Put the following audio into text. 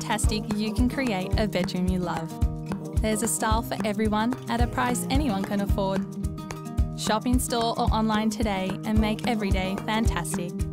fantastic you can create a bedroom you love. There's a style for everyone at a price anyone can afford. Shop in store or online today and make every day fantastic.